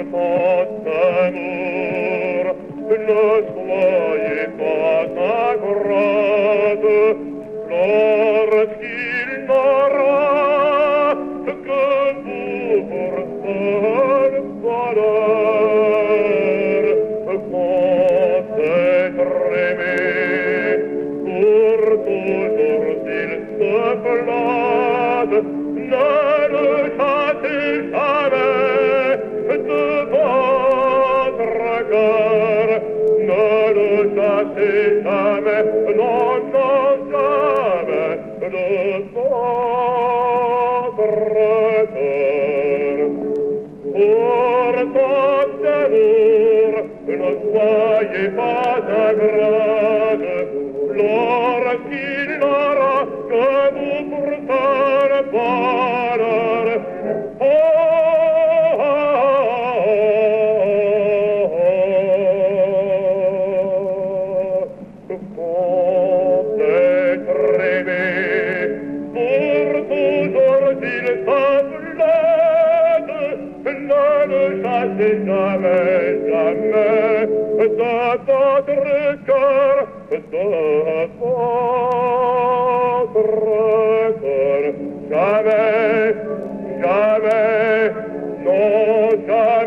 votre amour, ne soyez pas ingrate, lorsqu'il n'aura que vous pour seul bonheur. Quand être aimé, pour toujours il se flatte, ne le chassez jamais de votre cœur, ne le chassez jamais, non, non, jamais de votre cœur. Pour tant d'amour, ne soyez pas ingrate, lorsqu'il n'aura que vous pour seul bonheur. Oh, oh, oh, quand être aimé, pour toujours il s'enflatte, ne le chassez jamais, jamais de votre cœur, de votre cœur, jamais, jamais, non, jamais.